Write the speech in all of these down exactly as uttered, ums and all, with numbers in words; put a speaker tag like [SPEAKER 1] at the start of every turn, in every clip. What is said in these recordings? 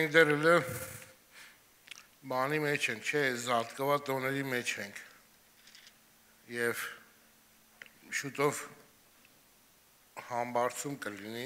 [SPEAKER 1] մենք դեռ հլը բանի մեջ ենք, չէ, զատկվա տոների մեջ ենք և շուտով համբարձում կլինի,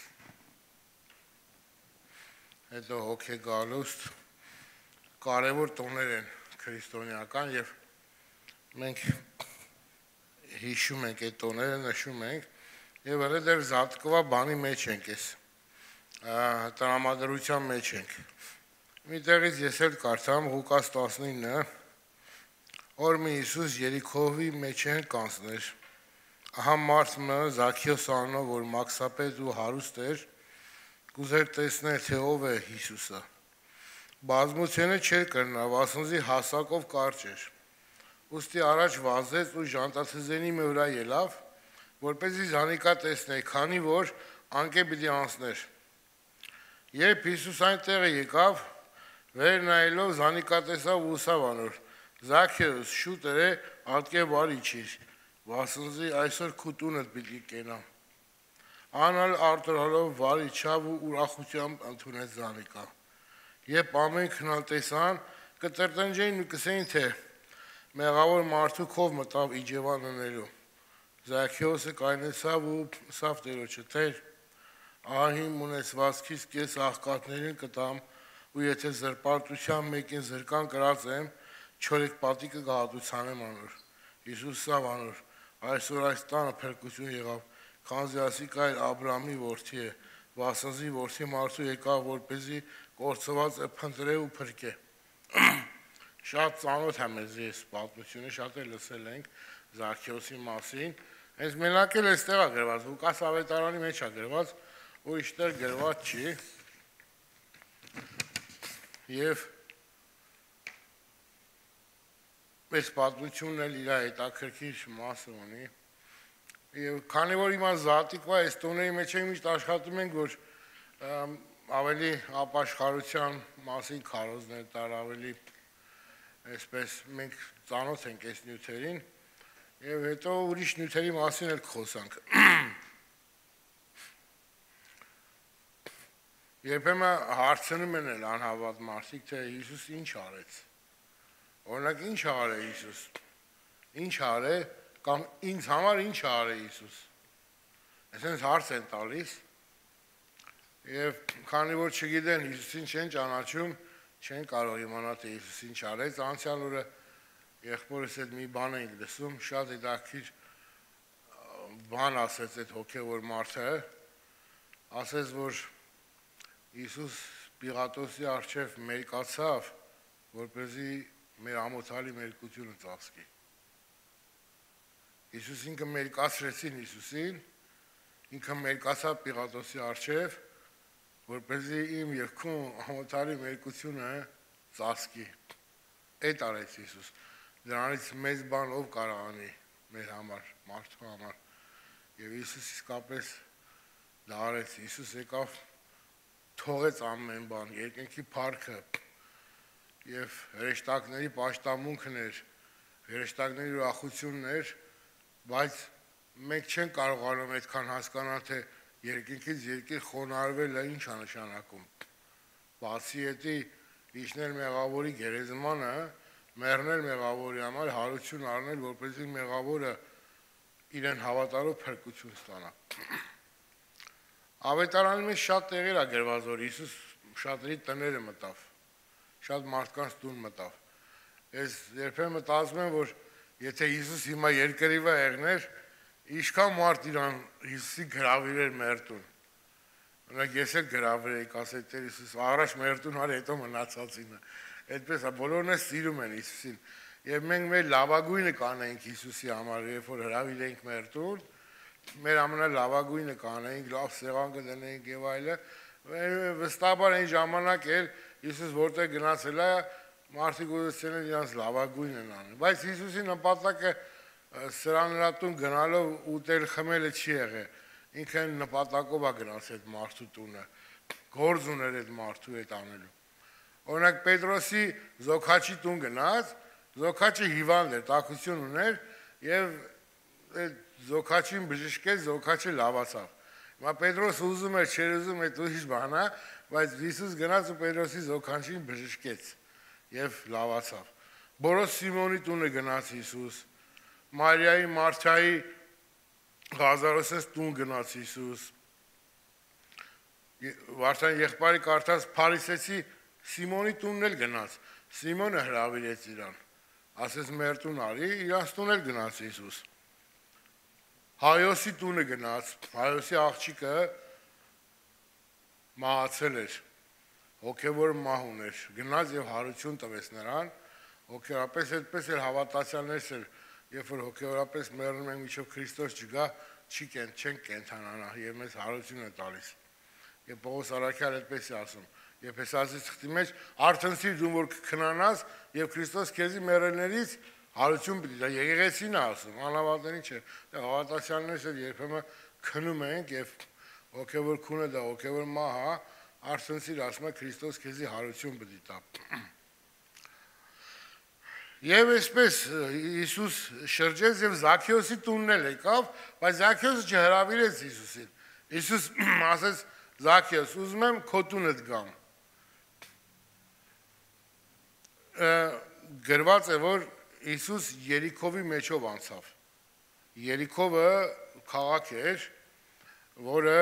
[SPEAKER 1] հետո հոգե գալուստ կարևոր տոներ են քրիստոնեական և մենք հիշում ենք այդ տոները, նշում ենք և հլը դեռ զատկվա բանի մեջ ենք ես, տրամադրության մեջ ենք։ Մի տեղից ես էլ կարդամ Ղուկաս տասնինը, որ մի Հիսուս Երիքովի մեջ են կանցներ, ահա մարդ մը Զաքեոս անունով, որ մաքսապետ ու հարուստ էր, կուզեր տեսնել, թե ով է Հիսուսը։ Բազմությունը չէր կրնա, վասնզի հասակով կարճ էր։ Ուստի առաջ վազեց ու ժանտաթզենի մի վրա ելավ, որպեսզի զանիկա տեսներ, քանի որ անկե պիտի անցներ։ Երբ Հիսուս այնտեղ եկավ, վեր նայելով զանիկա տեսավ ու ուսավ անոր. Զաքեոս, շուտ է, ատկե վար իջիր, վասնզի այսօր քու տունդ պիտի կենամ։ Անալ արտորալով վար իջավ ու ուրախությամբ ընդունեց զանիկա։ Երբ ամենքն ալ տեսան, կտրտնջեին ու կսեին, թե մեղավոր մարդու քով մտավ իջևան ընելու։ Զաքեոսը կայնեցավ ու սավ Տերոջը, Տեր, ահա իմ ունեցվածքից կես աղքատներին կտամ, ու եթե զրպարտության մեկին զրկան կրած եմ, չորեք պատիկը գահատուցանեմ անոր։ Հիսուս սավ անոր, այսօր այս տանը փրկություն եղավ, քանզի ասիկա այլ Աբրահամի որդի է, վասնզի որդի մարդու եկավ, որպեսզի կորցված է փնտրե ու փրկե։ Շատ ծանոթ է մեզ ես պատմությունը, շատ էլ լսել ենք Զաքեոսի մասին, հենց մենակ էլ էստեղ է գրված, Ղուկաս ավետարանի մեջ է գրված, ուրիշտեղ գրված չի։ Եվ այս պատմությունն էլ իր հետաքրքիր մասը ունի։ Եվ քանի որ հիմա զատիկվա այս տոների մեջ ենք միշտ աշխատում ենք, որ ավելի ապաշխարության մասին քարոզներ տար, ավելի այսպես մենք ծանոթ ենք այս նյութերին և հետո ուրիշ նյութերի մասին էլ կխոսանք։ Երբեմն հարցնում են էլ անհավատ մարդիկ, թե Հիսուս ինչ արեց։ Օրինակ ինչ արե Հիսուս, ինչ արե, կամ ինձ համար ինչ արե Հիսուս։ Այսինքն հարց են տալիս և քանի որ չգիտեն Հիսուսին չեն ճանաչում, չեն կարող իմանալ, թե Հիսուս ինչ արեց։ Անցյալ օրը եղբորս հետ մի բան էինք լսում, շատ հետաքրքիր բան ասեց այդ հոգևոր մարդը, ասեց, որ Հիսուս Պիղատոսի առջև մերկացավ, որպեսզի մեր ամոթալի մերկությունը ծածկի։ Հիսուս ինքը մերկացրեցին Հիսուսին, ինքը մերկացավ Պիղատոսի առջև, որպեսզի իմ և քո ամոթալի մերկությունը ծածկի։ Էդ արեց Հիսուս։ Դրանից մեծ բան ով կարող անի մեր համար, մարդու համար։ Եվ Հիսուս իսկապես դա արեց, Հիսուս եկավ թողեց ամեն բան, երկնքի փառքը և հրեշտակների պաշտամունքն էր, հրեշտակների ուրախությունն էր, բայց մենք չենք կարողանում այդքան հասկանալ, թե երկնքից երկիր խոնարհվելը ինչ է նշանակում։ Բացի էդի իջնել մեղավորի գերեզմանը, մեռնել մեղավորի համար, հարություն առնել, որպեսզի մեղավորը իրեն հավատալով փրկություն ստանա։ Ավետարանի մեջ շատ տեղեր է գրված, որ Հիսուս շատերի տները մտավ, շատ մարդկանց տուն մտավ։ Ես երբեմն մտածում եմ, որ եթե Հիսուս հիմա երկրի վրա եղներ, ինչքան մարդ իրան Հիսուսի գրավիրեր մեր տուն։ Օրինակ ես էլ գրավիրեի, ասեի Տեր Հիսուս, առաջ մեր տուն արի, հետո մնացածինը։ Այդպես է, բոլորն էլ սիրում են Հիսուսին։ Եվ մենք մեր լավագույնը կանեինք Հիսուսի համար, երբ որ հրավիրեինք մեր տուն, մեր ամենալավագույնը կանեինք, լավ սեղան կդնեինք եւ այլը, վստահաբար այն ժամանակ էլ Հիսուս որտեղ գնացել է, մարդիկ ուզեցել են իրանց լավագույնն անել, բայց Հիսուսի նպատակը սրան նրա տուն գնալով ուտել խմելը չի եղել, ինքը նպատակով է գնացել այդ մարդու տունը, գործ ուներ այդ մարդու հետ անելու։ Օրինակ Պետրոսի զոքաչի տուն գնաց, զոքաչը հիվանդ էր, տաքություն ուներ եւ այդ զոքաչին բժշկեց, զոքաչը լավացավ։ Մա Պետրոս ուզում էր, չէր ուզում այդ ուրիշ բան է, բայց Հիսուս գնաց ու Պետրոսի զոքանչին բժշկեց եւ լավացավ։ Բոլոր Սիմոնի տունը գնաց Հիսուս, Մարիայի, Մարթայի, Ղազարոսի տուն գնաց Հիսուս։ Վարդան եղբայրի կարդաց Փարիսեցի Սիմոնի տունն էլ գնաց։ Սիմոնը հրավիրեց իրան։ Ասեց մեր տուն արի, իրանց տուն էլ գնաց Հիսուս։ Հայոսի տունը գնաց, Հայոսի աղջիկը մահացել էր, հոգևոր մահ ուներ, գնաց եւ հարություն տվեց նրան, հոգեորապես այդպես էլ հավատացյալներս էլ, երբ որ հոգևորապես մեռնում են միջով Քրիստոս չգա, չի կեն, չեն կենթանանա եւ մեզ հարություն է տալիս։ Եվ Պողոս առաքյալ այդպես է ասում, Եփեսացի ծխտի մեջ արթնցիր դու որ կքնանաս եւ Քրիստոս քեզի մեռելներից հարություն պիտի դա եկեղեցին է ասում, անհավատներին չէ, դա հավատացյալներս էլ երբեմն քնում ենք եւ հոգեվոր քունը դա հոգեվոր մահա, արթնցիր ասում է Քրիստոս քեզի հարություն պիտի տա։ Եվ այսպես Հիսուս շրջեց եւ Զաքեոսի տունն էլ եկավ, բայց Զաքեոսը չհրավիրեց Հիսուսին։ Հիսուս ասեց Զաքեոս, ուզում եմ քո տունդ գամ։ Գրված է որ Հիսուս Երիքովի մեջով անցավ։ Երիքովը քաղաք էր, որը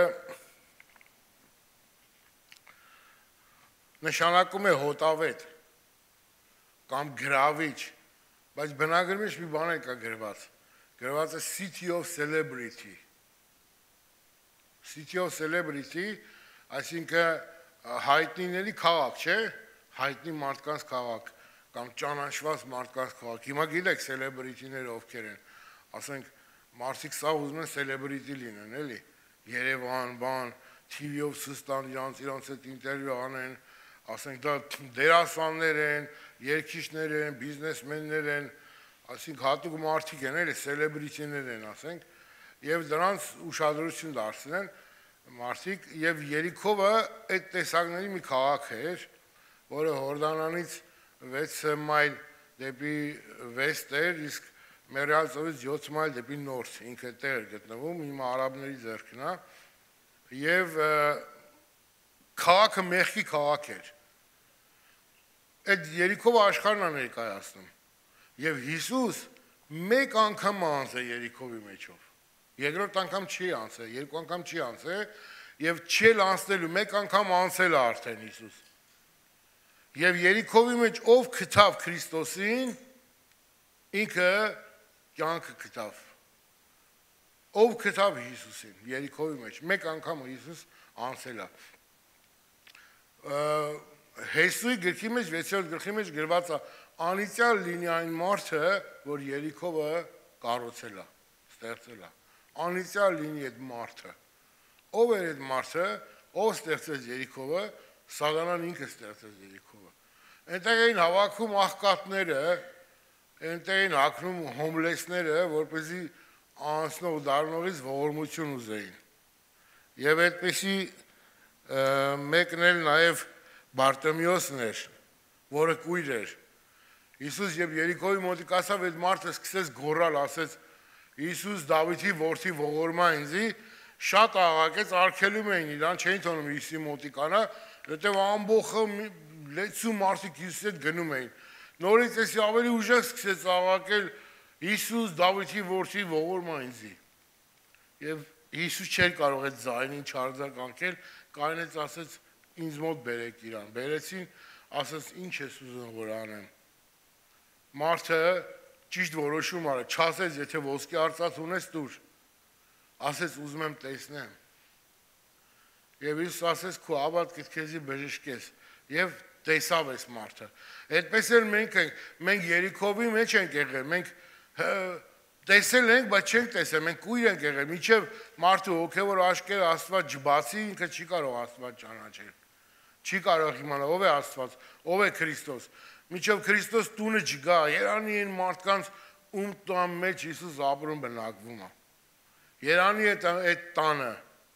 [SPEAKER 1] նշանակում է հոտավետ կամ գրավիչ, բայց բնագրի մեջ մի բան է կա գրված։ Գրված է City of Celebrity։ City of Celebrity, այսինքն հայտնիների քաղաք, չէ՞, հայտնի մարդկանց քաղաք կամ ճանաչված մարդկանց քաղաք։ Հիմա գիտեք celebrity-ները ովքեր են, ասենք մարդիկ սա ուզում են celebrity լինեն, էլի, Երևան, բան, T V-ով սստան իրանց իրանց հետ ինտերվյու անեն, ասենք դա դերասաններ են, երգիչներ են, բիզնեսմեններ են, ասենք հատուկ մարդիկ են, էլի, celebrity-ներ են, ասենք, եւ դրանց ուշադրություն դարձնեն մարդիկ եւ Երիքովը այդ տեսակների մի քաղաք էր, որը Հորդանանից վեց մայլ դեպի վեստ էր, իսկ Մերիալ ծովից յոթ մայլ դեպի նորթ, ինքը տեղ էր գտնվում, հիմա արաբների ձեռքն է, եւ քաղաքը մեղքի քաղաք էր։ Այդ Երիքովը աշխարհն է ներկայացնում։ Եվ Հիսուս մեկ անգամ անցել Երիքովի մեջով։ Երկրորդ անգամ չի անցել, երկու անգամ չի անցել, եւ չել անցնելու մեկ անգամ անցել է արդեն Հիսուս։ Եվ Երիքովի մեջ ով գտավ Քրիստոսին, ինքը կյանքը գտավ։ Ով գտավ Հիսուսին Երիքովի մեջ, մեկ անգամ Հիսուս անցել է։ Հեսուի գրքի մեջ, վեցերորդ գրքի մեջ գրված է անիծյալ լինի այն մարդը, որ Երիքովը կառուցել է, ստեղծել է։ Անիծյալ լինի այդ մարդը։ Ով էր այդ մարդը, ով ստեղծեց Երիքովը, Սատանան ինքը ստեղծեց Երիքովը։ Այնտեղ էին հավաքում աղքատները, այնտեղ էին հագնում հոմլեսները, որպեսզի անցնող դառնողից ողորմություն ուզեին։ Եվ այդպեսի մեկն էլ նաև Բարտեմիոսն էր, որը կույր էր։ Հիսուս երբ Երիքովի մոտիկ ասավ, այդ մարդը սկսեց գոռալ, ասեց. Հիսուս Դավիթի որդի ողորմա ինձի, շատ աղաղակեց, արգելում էին իրան, չէին թողնում Հիսուսի մոտիկանա, որտեղ ամբողջը լեցու մարդիկ Հիսուսի հետ գնում էին։ Նորից էսի ավելի ուժեղ սկսեց աղաղակել Հիսուս Դավիթի որդի ողորմա ինձի։ Եվ Հիսուս չէր կարող այդ ձայնին չարձագանքել, կայնեց ասեց ինձ մոտ բերեք իրան։ Բերեցին, ասեց ինչ ես ուզում որ անեմ։ Մարդը ճիշտ որոշում արել, չասեց, եթե ոսկի արծաթ ունես դուր, ասեց ուզում եմ տեսնեմ։ Եվ Հիսուս ասեց քո հավատքդ քեզի բժշկես եւ տեսավ այս մարդը։ Այդպես էլ մենք ենք, մենք Երիքովի մեջ ենք եղել, մենք տեսել ենք, բայց չենք տեսել, մենք կույր ենք եղել, մինչև մարդու հոգևոր աչքերը Աստված չբացի, ինքը չի կարող Աստված ճանաչել։ Չի կարող իմանալ ով է Աստված, ով է Քրիստոս։ Մինչև Քրիստոս տունը չգա, երանի են մարդկանց ում տան մեջ Հիսուս ապրում բնակվում է։ Երանի է այդ տանը։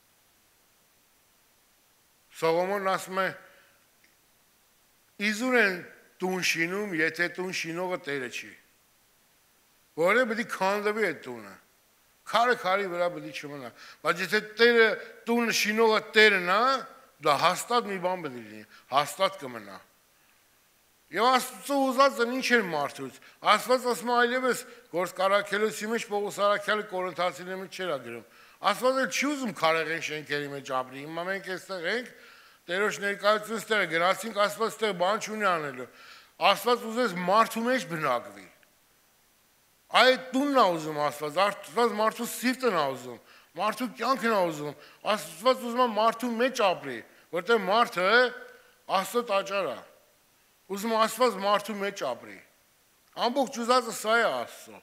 [SPEAKER 1] Սողոմոնն ասում է իզուր են տուն շինում, եթե տուն շինողը Տերը չի։ Որը պետք է քանդվի այդ տունը։ Քարը քարի վրա պետք է չմնա, բայց եթե Տերը տունը շինողը Տերն է, դա հաստատ մի բան պետք է լինի, հաստատ կմնա։ Եվ Աստծո ուզածն ինչ էր մարդուց։ Աստված ասում է այլևս Գործկարաքելոցի մեջ Պողոս առաքյալը Կորինթացիների մեջ չէր գրում։ Աստված էլ չի ուզում քարեղեն շենքերի մեջ ապրի։ Հիմա մենք այստեղ ենք, Տերոջ ներկայությունից ստեղ գրացինք, Աստված ստեղ բան չունի անելու։ Աստված ուզեց մարդու մեջ բնակվի։ Այդ տունն է ուզում Աստված, Աստված մարդու սիրտն է ուզում, մարդու կյանքն է ուզում։ Աստված ուզում է մարդու մեջ ապրի, որտեղ մարդը Աստծո տաճար է։ Ուզում Աստված մարդու մեջ ապրի։ Ամբողջ ուզածը սա է Աստծո։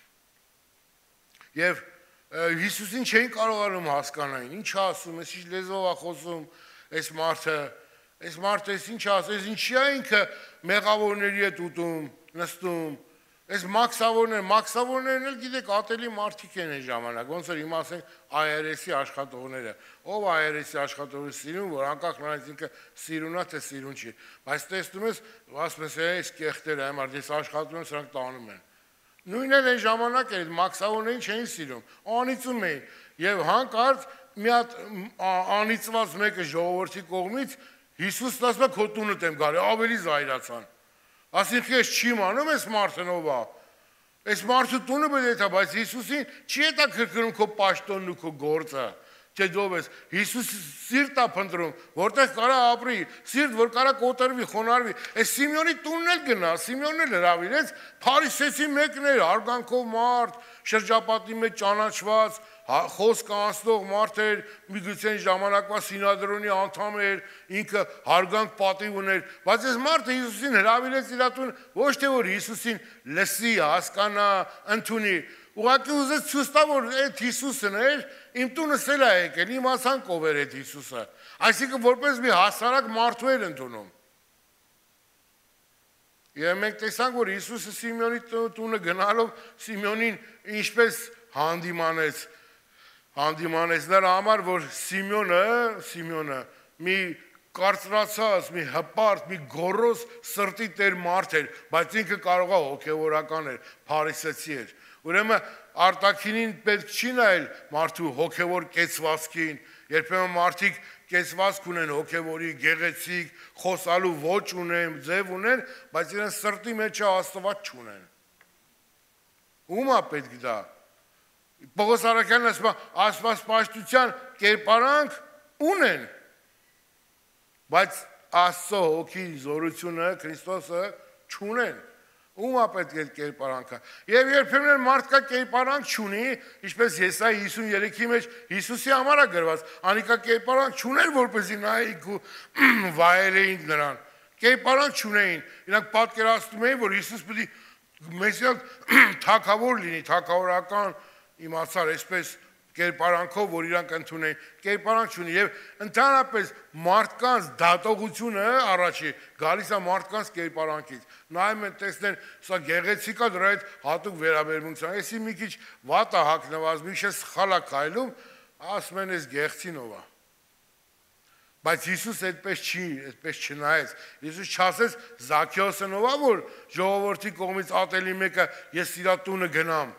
[SPEAKER 1] Եվ Հիսուսին չէին կարողանում հասկանալ, ինչ է ասում, այս ինչ լեզվով է խոսում, այս մարդը, այս մարդը այս ինչ ասում, այս ինչի է ինքը մեղավորների հետ ուտում, նստում, այս մաքսավորներ, մաքսավորներն էլ գիտեք ատելի մարդիկ են այն ժամանակ, ոնց որ հիմա ասենք այ ար էս-ի աշխատողները, ով այ ար էս-ի աշխատողը սիրուն, որ անկախ նրանից ինքը սիրուն է, թե սիրուն չի, բայց տեսնում ես, ասում ես, այս կեղտերը, այ մարդ, ես աշխատում եմ, սրանք տանում են։ Նույնն էլ այն ժամանակ էր, մաքսավորներին չէին սիրում, անիծում էին, եւ հանկարծ մի հատ անիծված մեկը ժողովրդի կողմից Հիսուսն ասում է քո տունը դեմ գալի, ավելի զայրացան։ Ասինքն ես չի մանում այս մարդն ով է։ Այս մարդու տունը պետք է, բայց Հիսուսին չի հետաքրքրում քո պաշտոնն ու քո գործը։ Չէ դով ես, Հիսուսը սիրտ է փնտրում, որտեղ կարա ապրի, սիրտ, որ կարա կոտրվի, խոնարհվի։ Այս Սիմեոնի տունն էլ գնա, Սիմեոնն էլ հրավիրեց, Փարիսեցի մեկն էր, հարգանքով մարդ, շրջապատի մեջ ճանաչված, խոսք անցնող մարդ էր, միգուցե ժամանակվա Սինադրոնի անդամ էր, ինքը հարգանք պատիվ ուներ, բայց այս մարդը Հիսուսին հրավիրեց իր տուն, ոչ թե որ Հիսուսին լսի, հասկանա, ընդունի, ուղղակի ուզեց ցույց տա, որ այդ Հիսուսն էր, իմ տունս էլ է եկել, իմացանք ով էր այդ Հիսուսը, այսինքն որպես մի հասարակ մարդու էր ընդունում։ Եվ մենք տեսանք, որ Հիսուսը Սիմեոնի տունը գնալով Սիմեոնին ինչպես հանդիմանեց, հանդիմանեց նրա համար, որ Սիմեոնը, Սիմեոնը մի կարծրացած, մի հպարտ, մի գոռոզ սրտի տեր մարդ էր, բայց ինքը կարող է հոգևորական էր, փարիսեցի էր։ Ուրեմն արտաքինին պետք չի նայել մարդու հոգևոր կեցվածքին, երբեմն մարդիկ կեցվածք ունեն հոգևորի, գեղեցիկ, խոսալու ոճ ունեն, ձև ունեն, բայց իրենց սրտի մեջ Աստված չունեն։ Ո՞ւմ է պետք դա։ Պողոս առաքյալն ասում է, աստվածպաշտության կերպարանք ունեն, բայց Աստծո հոգի զորությունը Քրիստոսը չունեն։ Ում է պետք է կերպարանքը։ Եվ երբեմն մարդկա կերպարանք չունի, ինչպես Եսայի հիսուններեքի մեջ Հիսուսի համար է գրված, անիկա կերպարանք չուներ, որպեսզի նայեք ու վայելեին նրան։ Կերպարանք չունեին։ Իրանք պատկերացնում էին, որ Հիսուս պետք է մեսիան թագավոր լինի, թագավորական իմացար, այսպես կերպարանքով, որ իրանք ընդունեն, կերպարանք չունի եւ ընդհանրապես մարդկանց դատողությունը առաջի գալիս է մարդկանց կերպարանքից։ Նայում են, տեսնեն, սա գեղեցիկ է, դրա հետ հատուկ վերաբերմունք ունի։ Էսի մի քիչ վատ է հագնված, մի քիչ սխալ է քայլում, ասում են, էս գեղցին ով է։ Բայց Հիսուս այդպես չի, այդպես չնայեց։ Հիսուս չասեց Զաքեոսն ով է, որ ժողովրդի կողմից ատելի մեկը ես իր տունը գնամ։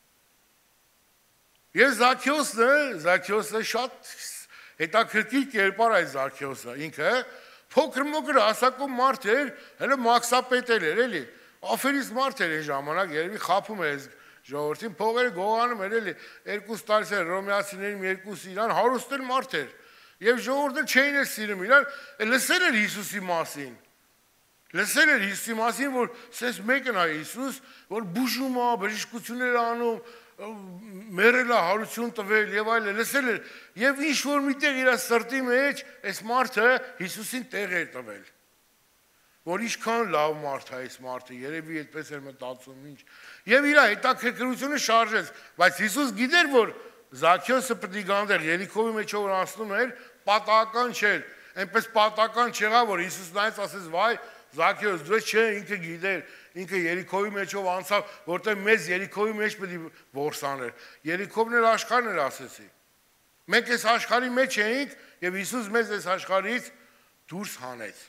[SPEAKER 1] Եվ Զաքեոսը, Զաքեոսը շատ հետաքրքիր կերպար է Զաքեոսը, ինքը փոքր-մոքր հասակում մարդ էր, հələ մաքսապետ էր, էլի, աֆերիստ մարդ էր այն ժամանակ, երևի խափում էր ժողովրդին, փողերը գողանում էր, էլի, երկուս տարի էր ռոմեացիներին երկուս իրան, հարուստ էր մարդ էր, եւ ժողովուրդը չէին էր սիրում իրան, լսել էր Հիսուսի մասին, լսել էր Հիսուսի մասին, որ սենց մեկն է Հիսուս, որ բուժում է, բժշկություններ անում, մերել է, հարություն տվել եւ այլն, լսել էր, եւ ինչ որ միտեղ իր սրտի մեջ այս մարդը Հիսուսին տեղ էր տվել, որ ինչքան լավ մարդ է այս մարդը, երևի այդպես էր մտածում, ինչ, եւ իր հետաքրքրությունը շարժեց, բայց Հիսուս գիտեր, որ Զաքեոսը պետք է գանդեր Երիքովի մեջով որ անցնում էր, պատահական չէր, այնպես պատահական չեղավ, որ Հիսուս նայեց, ասեց, վայ, Զաքեոս, դու չէ, ինքը գիտեր, ինքը Երիքովի մեջով անցավ, որտեղ մեզ Երիքովի մեջ պետք է որսաներ։ Երիքովն էլ աշխարհն էր, ասեցի։ Մենք այս աշխարհի մեջ էինք, եւ Հիսուս մեզ այս աշխարհից դուրս հանեց։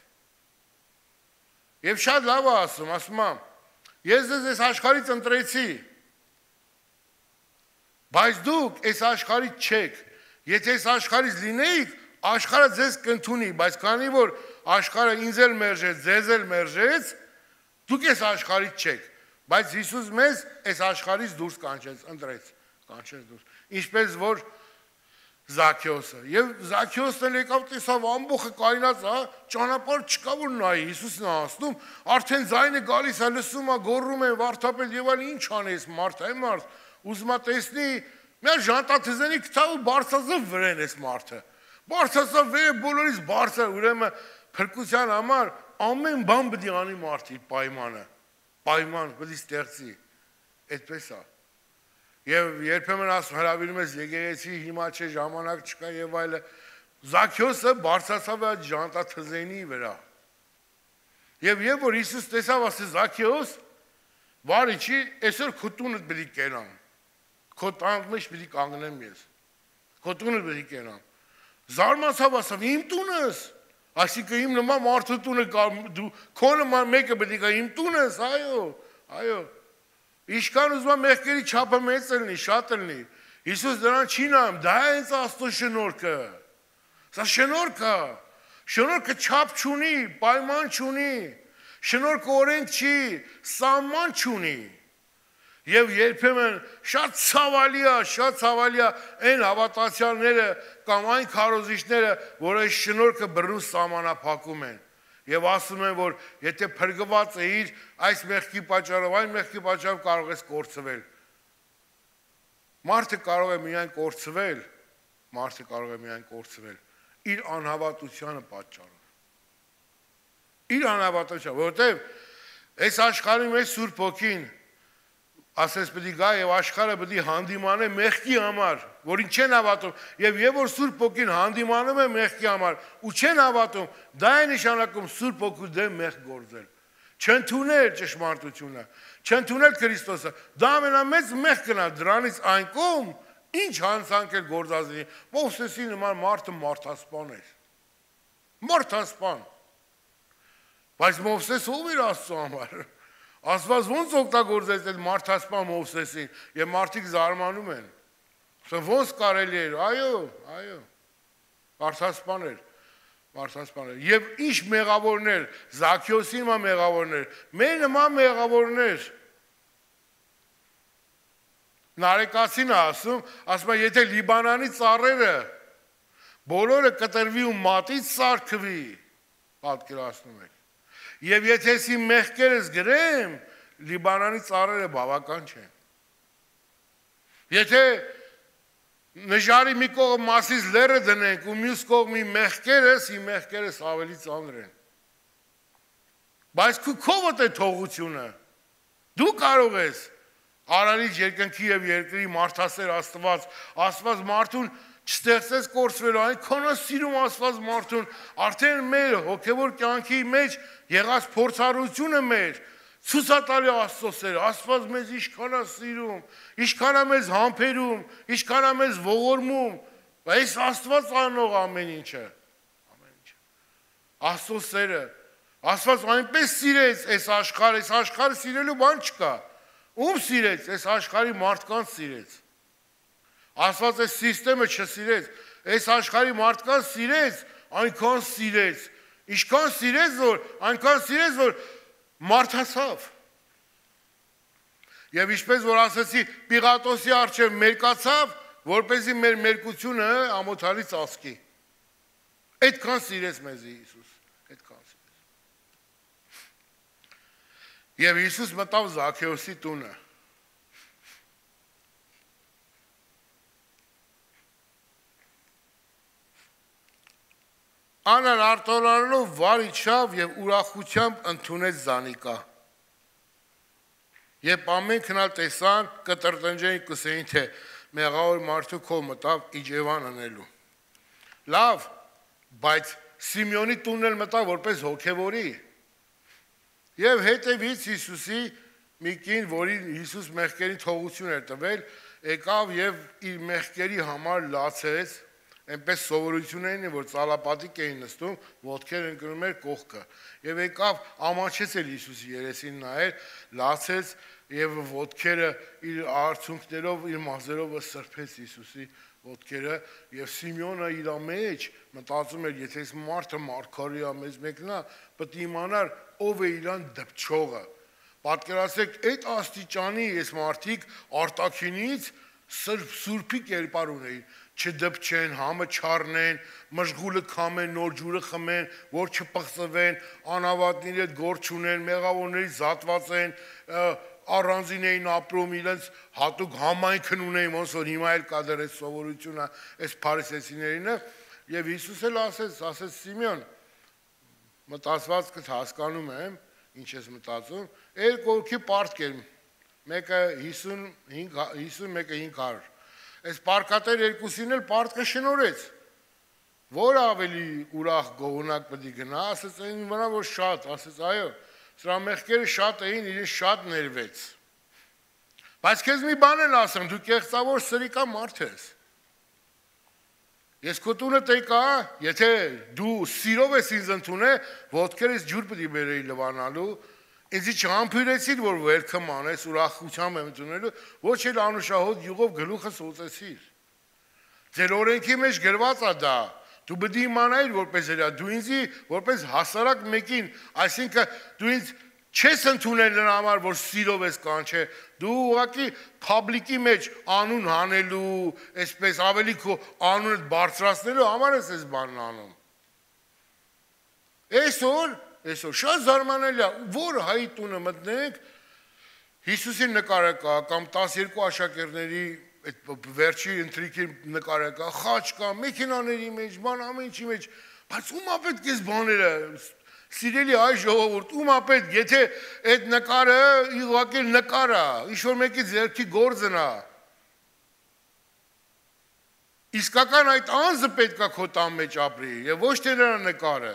[SPEAKER 1] Եվ շատ լավ է ասում, ասում եմ, ես ձեզ այս աշխարհից ընտրեցի։ Բայց դուք այս աշխարհից չեք։ Եթե այս աշխարհից լինեիք, աշխարհը ձեզ կընդունի, բայց քանի որ աշխարհը ինձ էլ մերժեց, ձեզ էլ մերժեց, դուք այս աշխարհից չեք։ Բայց Հիսուս մեզ այս աշխարհից դուրս կանչեց, ընտրեց, կանչեց դուրս։ Ինչպես որ Զաքեոսը, եւ Զաքեոսն եկավ տեսավ ամբողջը կայնած, հա, ճանապարհ չկա որ նայի, Հիսուսն է ասում, արդեն ձայնը գալիս է, լսում է, գոռում են վարդապետ եւ այլ, ինչ անես մարդ, այ մարդ, ուզում է տեսնի, մի ժանտաթզենի գտավ ու բարձրացավ վրեն էս մարդը։ Բարձրացավ վերը բոլորից բարձր, ուրեմն փրկության համար ամեն բան պետք է անի մարդի պայմանը, պայման պետք է ստեղծի։ Այդպես է։ Եվ երբեմն ասում հրավիրում ես եկեղեցի, հիմա չէ ժամանակ չկա եւ այլը։ Զաքեոսը բարձրացավ այդ ժանտաթզենի վրա։ Եվ երբ որ Հիսուս տեսավ, ասեց Զաքեոս, վարի չի, այսօր քո տունը պետք է կենամ։ Քո տան մեջ պետք է կանգնեմ ես։ Քո տունը պետք է կենամ։ Զարմացավ, ասավ, իմ տունս։ Այսինքն իմ նման մարդու տունը կա, դու քո նման մեկը պետք է գա իմ տունս, այո, այո։ Իշքան ուզում է մեղքերի չափը մեծ լինի, շատ լինի։ Հիսուս դրան չի նայում, դա է հենց Աստծո շնորհքը։ Սա շնորհք է։ Շնորհքը չափ չունի, պայման չունի։ Շնորհքը օրենք չի, սահման չունի։ Եվ երբեմն շատ ցավալի է, շատ ցավալի է այն հավատացյալները կամ այն քարոզիչները, որ այս շնորհքը բռնում սահմանափակում են։ Եվ ասում են, որ եթե փրկված էիր այս մեղքի պատճառով, այն մեղքի պատճառով կարող ես կորցվել։ Մարդը կարող է միայն կորցվել, մարդը կարող է միայն կորցվել իր անհավատությանը պատճառով։ Իր անհավատությամբ, որովհետև այս աշխարհի մեջ Սուրբ Հոգին ասես պետք է գա եւ աշխարհը պետք է հանդիմանե մեղքի համար, որին չեն հավատում, եւ եւ որ Սուրբ Հոգին հանդիմանում է մեղքի համար ու չեն հավատում, դա է նշանակում Սուրբ Հոգու դեմ մեղք գործել։ Չընդունել ճշմարտությունը, չընդունել Քրիստոսը, դա ամենամեծ մեղքն է, դրանից այն կողմ ինչ հանցանք է գործածի։ Մովսեսի նման մարդը մարդասպան էր։ Մարդասպան։ Բայց Մովսես ով էր Աստծո համար։ Աստված ոնց օգտագործեց այդ մարդասպան Մովսեսին եւ մարդիկ զարմանում են։ Սա ոնց կարելի էր, այո, այո։ Մարդասպան էր, մարդասպան էր։ Եվ ինչ մեղավորներ, Զաքեոսի նման մեղավորներ, մեր նման մեղավորներ։ Նարեկացին է ասում, ասում է եթե Լիբանանի ծառերը բոլորը կտրվի ու մատից սարքվի, պատկերացնում եք։ Եվ եթե ես իմ մեղքերս գրեմ, Լիբանանի ծառերը բավական չեն։ Եթե նժարի մի կողմ մասից լերը դնենք ու մյուս կողմի մեղքերս, իմ մեղքերս ավելի ծանր են։ Բայց քո ո՞տ է թողությունը։ Դու կարող ես Արարիչ երկնքի եւ երկրի մարդասեր Աստված, Աստված մարդուն չստեղծեց կորցվելու, այնքան է սիրում Աստված մարդուն, արդեն մեր հոգևոր կյանքի մեջ եղած փորձառությունը մեր ցույց է տալի Աստծո սերը, Աստված մեզ ինչքան է սիրում, ինչքան է մեզ համբերում, ինչքան է մեզ ողորմում, այս Աստված անող ամեն ինչը, ամեն ինչը։ Աստծո սերը, Աստված այնպես սիրեց այս աշխարհը, այս աշխարհը սիրելու բան չկա։ Ում սիրեց, այս աշխարհի մարդկանց սիրեց։ Աստված այս սիստեմը չսիրեց, այս աշխարհի մարդկանց սիրեց, այնքան սիրեց, ինչքան սիրեց, որ այնքան սիրեց, որ մարդասավ։ Եվ ինչպես որ ասեցի, Պիղատոսի առջև մերկացավ, որպեսզի մեր մերկությունը ամոթալի ծածկի։ Այդքան սիրեց մեզի Հիսուս, այդքան սիրեց։ Եվ Հիսուս մտավ Զաքեոսի տունը։ Անան արտոնալով վար իջավ եւ ուրախությամբ ընդունեց Զանիկա։ Երբ ամենքն ալ տեսան, կտրտնջեին կսեին, թե մեղավոր մարդու քո մտավ Իջևան անելու։ Լավ, բայց Սիմեոնի տունն էլ մտավ որպես հոգևորի։ Եվ հետևից Հիսուսի մի կին, որին Հիսուս մեղքերի թողություն էր տվել, եկավ եւ իր մեղքերի համար լացեց, այնպես սովորություն էին, որ ծալապատիկ էին նստում, ոտքեր ընկնում էր կողքը։ Եվ եկավ ամաչեց էլ Հիսուսի երեսին նայել, լացեց եւ ոտքերը իր արցունքներով, իր մազերով սրբեց Հիսուսի ոտքերը եւ Սիմեոնը իր մեջ մտածում էր, եթե այս մարդը մարգարեա մեզ մեկնա, պետք է իմանար ով է իրան դպչողը։ Պատկերացրեք, այդ աստիճանի այս մարդիկ արտաքինից սրբ սուրբի կերպար ունեին, չդպչեն, համը չառնեն, մժղուլը քամեն, նոր ջուրը խմեն, որ չպղծվեն, անավատների հետ գործ չունեն, մեղավորների զատված են, առանձին էին ապրում, իրենց հատուկ համայնքն ունեին, ոնց որ հիմա էլ կա դեռ այս սովորությունը, այս փարիսեցիներինը, եւ Հիսուս էլ ասեց, ասեց Սիմեոն, մտածվածքդ հասկանում եմ, ինչ ես մտածում, երկու կողքի պարտք են, մեկը հիսուն, մեկը հինգ հարյուր։ Այս պարկատեր երկուսին էլ պարտքը շնորհեց։ Որ ավելի ուրախ գողունակ պետք է գնա, ասեց այն վրա որ շատ, ասեց այո, սրա մեղքերը շատ էին, իրեն շատ ներվեց։ Բայց քեզ մի բան են ասեմ, դու կեղծավոր սրիկա մարդ ես։ Ես քո տունը տեկա, եթե դու սիրով ես ինձ ընդունել, ոտքերից ջուր պետք է բերեի լվանալու, ինձ չհամբուրեցիր, որ վերքը մանես, ուրախությամբ եմ ընդունելու, ոչ էլ անուշահոտ յուղով գլուխը սոցեցիր։ Ձեր օրենքի մեջ գրված է դա, դու պետք է իմանայիր որպես էլա, դու ինձի որպես հասարակ մեկին, այսինքն դու ինձ չես ընդունել նրա համար, որ սիրով ես կանչե, դու ուղղակի փաբլիկի մեջ անուն հանելու, այսպես ավելի քո անունդ բարձրացնելու համար ես այս բանն անում։ Այսօր, այսօր շատ զարմանալի է, որ հայի տունը մտնենք, Հիսուսի նկարը կա, կամ տասներկու աշակերտների այդ վերջի ընթրիքի նկարը կա, խաչ կա, մեքենաների մեջ, բան ամեն ինչի մեջ, բայց ումա պետք է այս բաները Սիրելի այ ժողովուրդ, ումա պետք, եթե այդ նկարը իղակել նկար է, ինչ-որ մեկի ձեռքի գործն է, իսկական այդ անձը պետք է քո տան մեջ ապրի, և ոչ թե նրա նկարը։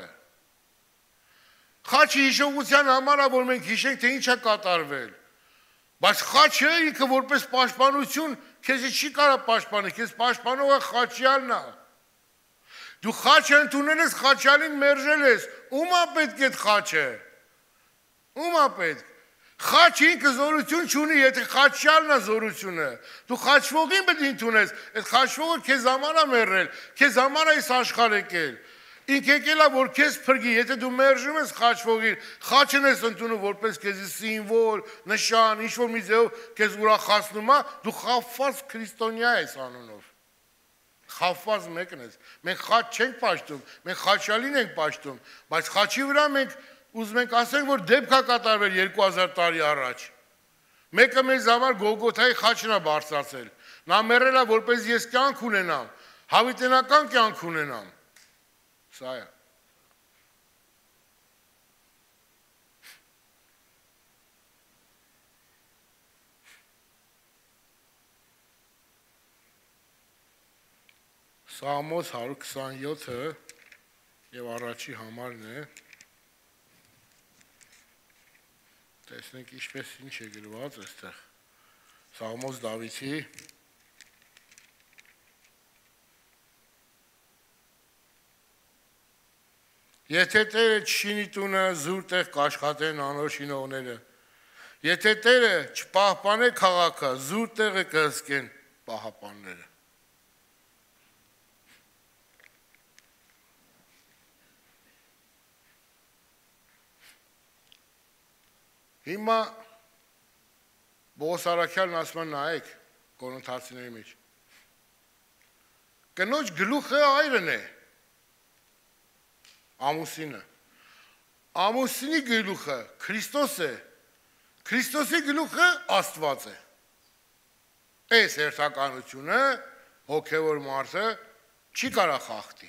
[SPEAKER 1] Խաչը հիշողության համար է, որ մենք հիշենք, թե ինչ է կատարվել, բայց խաչը ինքը որպես պաշտպանություն, քեզ չի կարա պաշտպանել, քեզ պաշտպանողը խաչյալն է։ Դու խաչը ընդունել ես, խաչյալին մերժել ես, ումա պետք է այդ խաչը, ումա պետք, խաչը ինքը զորություն չունի, եթե խաչյալն է զորությունը, դու խաչվողին պետք է ընդունես, այդ խաչվողը քեզ համար է մերրել, քեզ համար է այս աշխարհ եկել, ինք եկել է, որ քեզ փրկի, եթե դու մերժում ես խաչվողին, խաչն ես ընդունում որպես քեզի սիմվոլ, նշան, ինչ-որ մի ձևով քեզ ուրախացնում է, դու խաբված քրիստոնյա ես անունով։ Խաբված մեկն ես, մենք խաչ չենք պաշտում, մենք խաչյալին ենք պաշտում, բայց խաչի վրա մենք ուզում ենք ասենք, որ դեպք է կատարվել երկու հազար տարի առաջ։ Մեկը մեզ համար Գողգոթայի խաչն է բարձրացել, նա մեռել է, որպես ես կյանք ունենամ, հավիտենական կյանք ունենամ։ Սա է։ Սաղմոս հարյուր քսանյոթը և առաջի համարն է, տեսնենք ինչպես ինչ է գրված այստեղ, Սաղմոս Դավիթի, եթե Տերը չշինի տունը, զուր տեղ կաշխատեն անոր շինողները, եթե Տերը չպահպանե քաղաքը, զուր տեղը կհսկեն պահապանները։ Հիմա Բողոս Արաքյալն ասում է նայեք Կորինթացիների մեջ։ Կնոջ գլուխը այրն է, ամուսինը։ Ամուսինի գլուխը Քրիստոս է, Քրիստոսի գլուխը Աստված է։ Այս հերթականությունը հոգևոր մարդը չի կարող խախտի։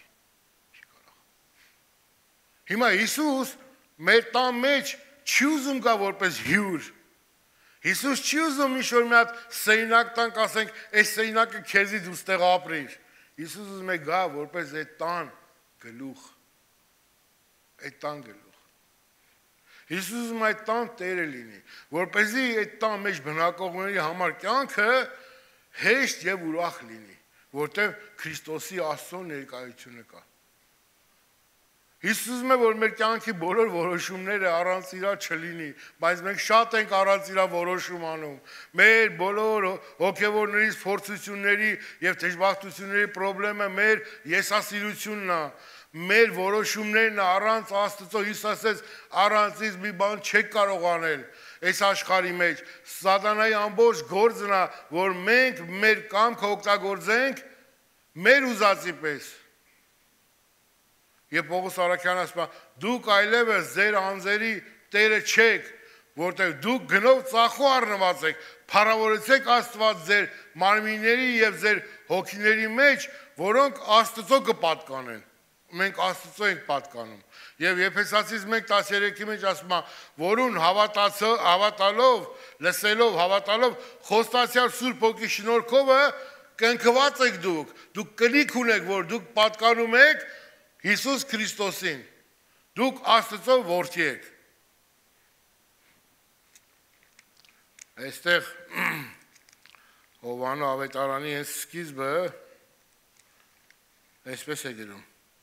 [SPEAKER 1] Հիմա Հիսուս մեր տան մեջ չի ուզում գա որպես հյուր, Հիսուս չի ուզում ինչ-որ մի հատ սեյնակ տանք, ասենք, այս սեյնակը քեզի դու ստեղ ապրիր, Հիսուս ուզում է գա որպես այդ տան գլուխ, այդ տան գլուխ, Հիսուս ուզում այդ տան տերը լինի, որպեսզի այդ տան մեջ բնակողների համար կյանքը հեշտ և ուրախ լինի, որտեղ Քրիստոսի Աստծո ներկայությունը կա։ Հիսուսն է, որ մեր կյանքի բոլոր որոշումները առանց իրա չլինի, բայց մենք շատ ենք առանց իրա որոշում անում։ Մեր բոլոր հոգևորներից փորձությունների եւ դժբախտությունների խնդրեմը մեր եսասիրությունն է, մեր որոշումներն է առանց Աստծո։ Հիսուս ասեց, առանցից մի բան չեք կարող անել այս աշխարհի մեջ։ Սատանայի ամբողջ գործն է, որ մենք մեր կամքը օգտագործենք մեր ուզածի պես։ Եվ Պողոս Արաքյանը ասում է, դուք այլևս ձեր անձերի տերը չեք, որտեղ դուք գնով ծախու առնված եք, փառավորեցեք Աստված ձեր մարմինների եւ ձեր հոգիների մեջ, որոնք Աստծո կպատկանեն։ Մենք Աստծո ենք պատկանում։ Եվ Եփեսացիս մեկ տասներեքի մեջ ասում է, որուն հավատացը, հավատալով, լսելով, հավատալով, խոստացյալ Սուրբ Հոգի շնորհքովը կնքված եք դուք, դուք կնիք ունեք, որ դուք պատկանում եք Հիսուս Քրիստոսին, դուք Աստծո որդի եք։ Այստեղ Հովանու ավետարանի այս սկիզբը այսպես է գրում.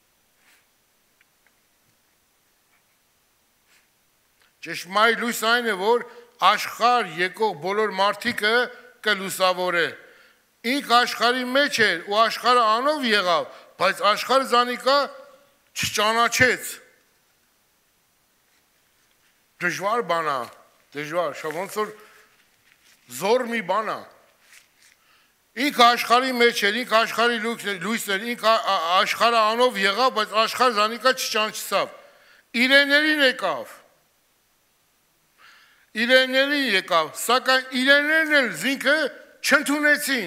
[SPEAKER 1] Ճշմարիտ լույս այն է, որ աշխարհ եկող բոլոր մարդիկը կլուսավորե։ Ինք աշխարհի մեջ էր ու աշխարհը անով եղավ, բայց աշխարհը զանիկա չճանաչեց։ Դժվար բան է, դժվար, ոնց որ զոր մի բան է։ Ինքը աշխարհի մեջ էր, ինքը աշխարհի լույսն էր, ինքը աշխարհը անով եղավ, բայց աշխարհը զանիկա չճանաչավ։ Իրեններին եկավ։ Իրեններին եկավ, սակայն իրեններն էլ զինքը չընդունեցին։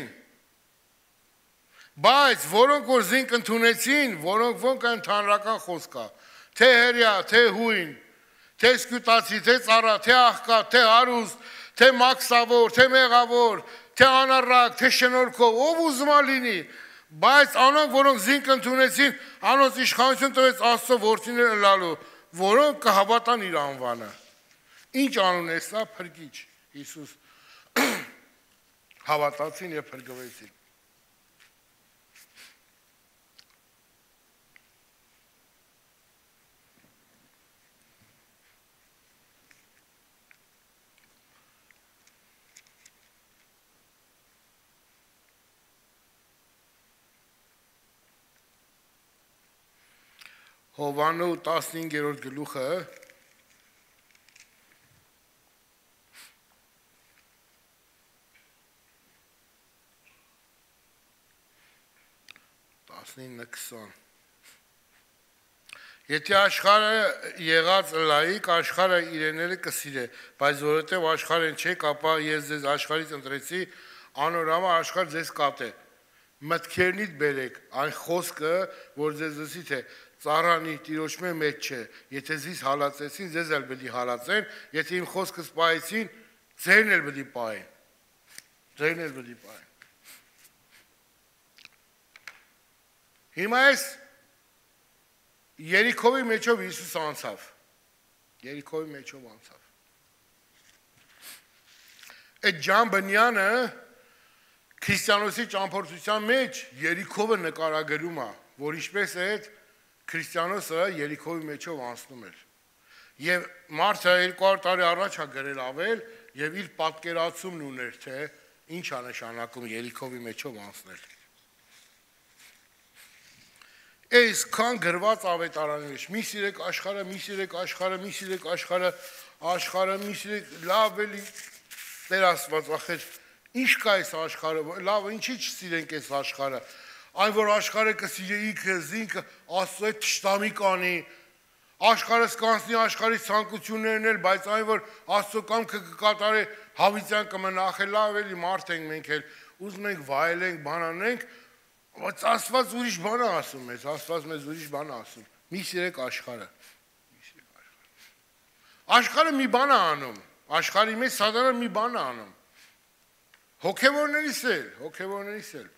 [SPEAKER 1] Բայց որոնք որ զինք ընդունեցին, որոնք ոնք ընդհանրական խոսք է, թե հերյա, թե հույն, թե սկյուտացի, թե ծառա, թե աղքատ, թե հարուստ, թե մաքսավոր, թե մեղավոր, թե անառակ, թե շնորհքով, ով ուզում է լինի, բայց անոնք, որոնք զինք ընդունեցին, անոնց իշխանություն տվեց Աստծո որդիները լալու, որոնք կհավատան իր անվանը։ Ինչ անուն է սա, փրկիչ Հիսուս հավատացին եւ փրկվեցին։ Հովանու տասնհինգերորդ գլուխը տասնինը քսան Եթե աշխարհը եղած լայիկ, աշխարհը իրենները կսիրե, բայց որովհետև աշխարհեն չեք, ապա ես ձեզ աշխարհից ընտրեցի, անորամա աշխարհ ձեզ կատե։ Մտքերնիդ բերեք այն խոսքը, որ ձեզ ասի թե ծառանի տիրոջմե մեջ չէ, եթե զիս հալածեցին, ձեզ էլ պետք է հալածեն, եթե իմ խոսքս պահեցին, ձերն էլ պետք է պահեն։ Ձերն էլ պետք է պահեն։ Հիմա այս Երիքովի մեջով Հիսուս անցավ։ Երիքովի մեջով անցավ։ Այդ Ջամբնյանը քրիստիանոսի ճամփորդության մեջ Երիքովը նկարագրում է, որ ինչպես է այդ քրիստիանոսը Երիքովի մեջով անցնում էր։ Եվ մարդը երկու հարյուր տարի առաջ է գրել ավել եւ իր պատկերացումն ուներ, թե ինչ է նշանակում Երիքովի մեջով անցնել։ Այս քան գրված ավետարանի մեջ մի սիրեք աշխարհը, մի սիրեք աշխարհը, մի սիրեք աշխարհը, աշխարհը մի սիրեք, լավ էլի Տեր Աստված ախր ինչ կա այս աշխարհը, լավ ինչի՞ չսիրենք այս աշխարհը, այն որ աշխարհը կսիրի ինքը, զինքը, Աստծո հետ թշնամի կանի, աշխարհը սկանցնի աշխարհի ցանկություններն էլ, բայց այն որ Աստծո կամքը կկատարի, հավիտյան կմնա, ախր լավ էլի մարդ ենք մենք էլ, ուզում ենք վայելենք, բանանենք, բայց Աստված ուրիշ բան է ասում մեզ, Աստված մեզ ուրիշ բան է ասում։ Մի սիրեք աշխարհը։ Աշխարհը մի բան է անում, աշխարհի մեջ սատանան մի բան է անում։ Հոգևորներից էլ, հոգևորներից էլ։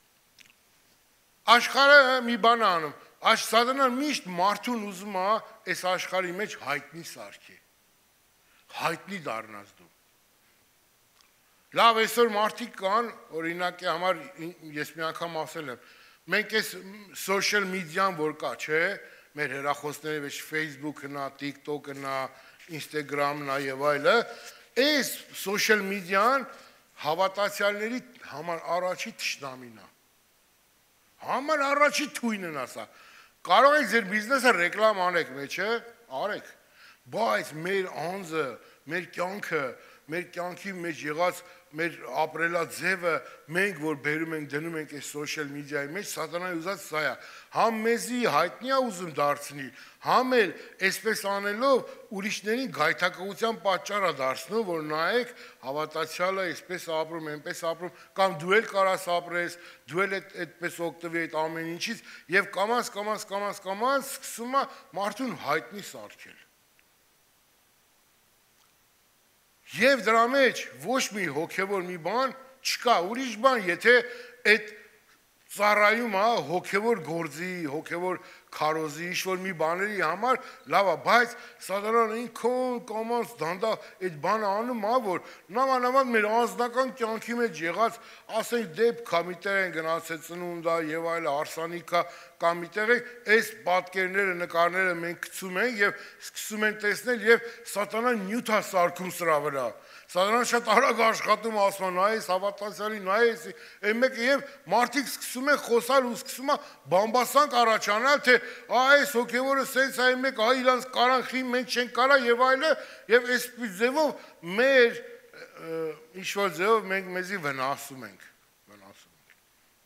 [SPEAKER 1] Աշխարհը մի բան է անում, սատանան միշտ մարդուն ուզում է այս աշխարհի մեջ հայտնի սարքի։ Հայտնի դառնաս դու։ Լավ, այսօր մարդիկ կան, օրինակի համար ես մի անգամ ասել եմ, մենք այս social media-ն որ կա, չէ, մեր հեռախոսների մեջ Facebook-ն է, TikTok-ն է, Instagram-ն է եւ այլը, այս social media-ն հավատացյալների համար առաջի թշնամին է։ Համար առաջի թույնն է սա։ Կարող եք ձեր բիզնեսը ռեկլամ անեք, մեջը, արեք, բայց մեր անձը, մեր կյանքը, մեր կյանքի մեջ եղած մեր ապրելաձևը մենք որ բերում ենք դնում ենք այս social media-ի մեջ սատանայի ուզած սա է համ մեզի հայտնի է ուզում դարձնի համ էլ այսպես անելով ուրիշներին գայթակղության պատճառ է դարձնում որ նայեք հավատացյալը այսպես ապրում այնպես ապրում կամ դու էլ կարաս ապրես դու էլ այդպես օգտվի այդ ամեն ինչից եւ կամաց կամաց կամաց կամաց սկսում է մարդուն հայտնի սարքել Եվ դրա մեջ ոչ մի հոգևոր մի բան չկա, ուրիշ բան, եթե այդ ծառայում է հոգևոր գործի, հոգևոր քարոզի, ինչ-որ մի բաների համար, լավ է, բայց սատանան ինքն կամաց դանդաղ այդ բանը անում է, որ նամանավանդ մեր անձնական կյանքի մեջ եղած, ասենք դեպք կա, միտեղ են գնացել ծնունդ է եւ այլ հարսանիք կա, կամ միտեղ է, այս պատկերները, նկարները մենք գցում ենք եւ սկսում ենք տեսնել եւ սատանան նյութ է սարքում սրա վրա Սատանան շատ արագ աշխատում ասում նայես հավատացյալի նայես այն մեկը եւ մարդիկ սկսում են խոսալ ու սկսում է բամբասանք առաջանալ թե այս հոգեվորը սենց այն մեկ այ իրանց կարանքի մենք չենք կարա եւ այլը եւ այսպես ձևով մեր ինչ որ ձևով մենք մեզի վնասում ենք վնասում ենք